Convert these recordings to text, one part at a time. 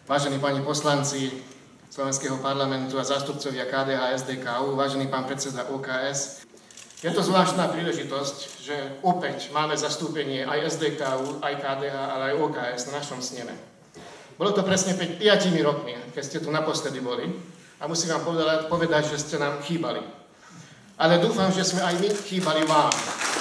vážení páni poslanci Slovenského parlamentu a zástupcovia KDH, SDKU, vážený pán predseda OKS. Je to zvláštna príležitosť, že opäť máme zastúpenie aj SDKU, aj KDH, ale aj OKS na našom sneme. Bolo to presne 5 rokmi, keď ste tu naposledy boli a musím vám povedať, že ste nám chýbali. Ale dúfam, že sme aj my chýbali vám.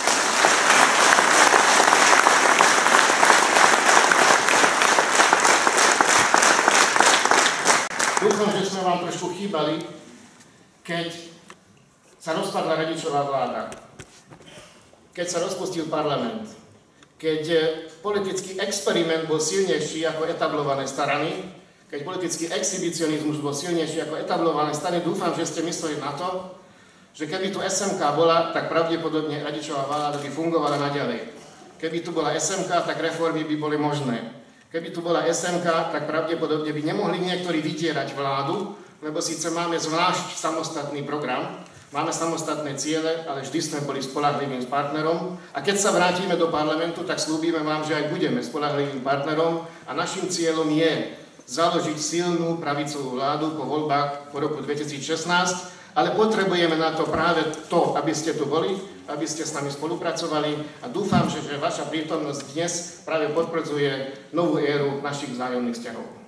Dúfam, že sme vám trošku chýbali, keď sa rozpadla Radičová vláda, keď sa rozpustil parlament, keď politický experiment bol silnejší ako etablované strany, keď politický exhibicionizmus bol silnejší ako etablované strany. Dúfam, že ste mysleli na to, že keby tu SMK bola, tak pravdepodobne Radičová vláda by fungovala naďalej. Keby tu bola SMK, tak reformy by boli možné. Keby tu bola SMK, tak pravdepodobne by nemohli niektorí vydierať vládu, lebo síce máme zvlášť samostatný program, máme samostatné ciele, ale vždy sme boli spoľahlivým partnerom. A keď sa vrátime do parlamentu, tak slúbime vám, že aj budeme spoľahlivým partnerom a našim cieľom je založiť silnú pravicovú vládu po voľbách po roku 2016, ale potrebujeme na to práve to, aby ste tu boli, aby ste s nami spolupracovali a dúfam, že vaša prítomnosť dnes práve potvrdzuje novú éru našich vzájomných vzťahov.